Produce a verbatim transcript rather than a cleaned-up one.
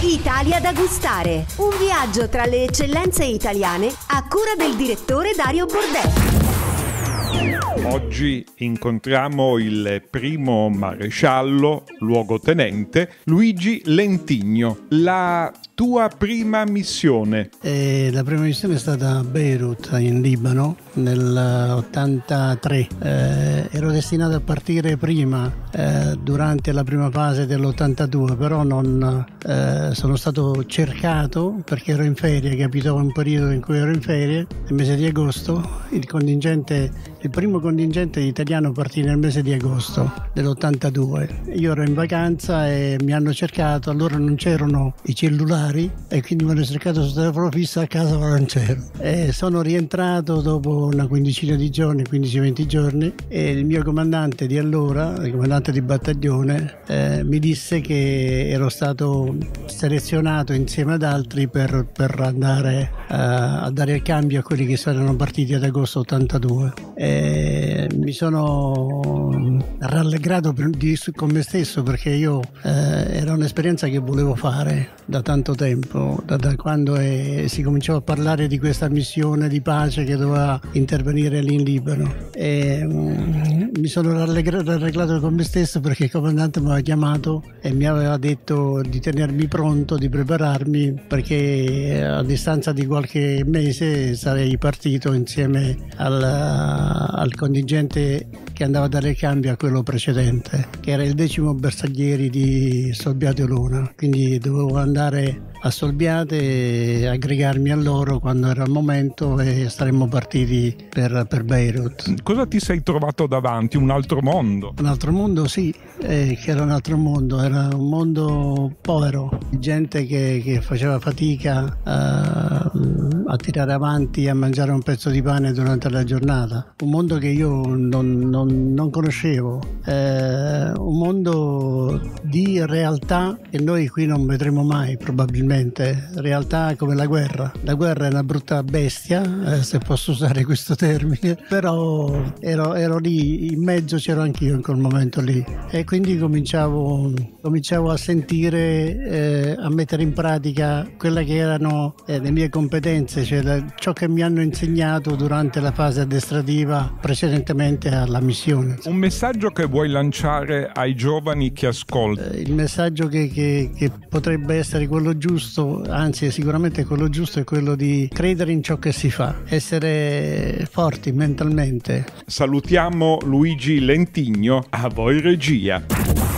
Italia da gustare, un viaggio tra le eccellenze italiane a cura del direttore Dario Bordelli. Oggi incontriamo il primo maresciallo, luogotenente, Luigi Lentigno. La tua prima missione? Eh, la prima missione è stata a Beirut, in Libano, nell'ottantatré. Eh, ero destinato a partire prima, eh, durante la prima fase dell'ottantadue, però non eh, sono stato cercato perché ero in ferie, capitava un periodo in cui ero in ferie, nel mese di agosto. Il contingente, il primo contingente italiano partì nel mese di agosto dell'ottantadue. Io ero in vacanza e mi hanno cercato, allora non c'erano i cellulari e quindi mi hanno cercato sul telefono fisso, a casa ma non c'ero. E sono rientrato dopo una quindicina di giorni, quindici venti giorni, e il mio comandante di allora, il comandante di battaglione, eh, mi disse che ero stato selezionato insieme ad altri per, per andare uh, a dare il cambio a quelli che saranno partiti ad agosto ottantadue. E mi sono rallegrato per, di, con me stesso perché io eh, era un'esperienza che volevo fare da tanto tempo, da, da quando è, si cominciava a parlare di questa missione di pace che doveva intervenire lì in Libano. E, um, mi sono rallegrato, rallegrato con me stesso perché il comandante mi aveva chiamato e mi aveva detto di tenermi pronto, di prepararmi, perché a distanza di qualche mese sarei partito insieme al, al contingente che andava a dare il cambio a quello precedente, che era il decimo bersaglieri di Solbiate Olona. Quindi dovevo andare a Solbiate e aggregarmi a loro quando era il momento e saremmo partiti per, per Beirut. Cosa ti sei trovato davanti? Un altro mondo? Un altro mondo, sì, eh, che era un altro mondo, era un mondo povero, gente che, che faceva fatica a, a tirare avanti, a mangiare un pezzo di pane durante la giornata, un mondo che io non, non, non conoscevo, eh, un mondo di realtà che noi qui non vedremo mai probabilmente. Realtà come la guerra. La guerra è una brutta bestia, eh, se posso usare questo termine, però ero, ero lì, in mezzo c'ero anch'io in quel momento lì e quindi cominciavo, cominciavo a sentire, eh, a mettere in pratica quelle che erano eh, le mie competenze, cioè la, ciò che mi hanno insegnato durante la fase addestrativa precedentemente alla missione. Un messaggio che vuoi lanciare ai giovani che ascoltano? Eh, il messaggio che, che, che potrebbe essere quello giusto, anzi sicuramente quello giusto, è quello di credere in ciò che si fa, essere forti mentalmente. Salutiamo Luigi Lentigno, a voi regia.